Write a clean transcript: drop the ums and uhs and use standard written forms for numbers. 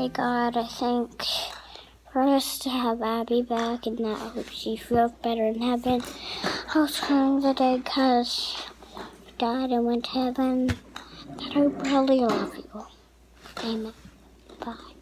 today, God. I thank for us to have Abby back, and that I hope she feels better in heaven. I was crying today because she died and went to heaven. That I really love you. Amen. Bye.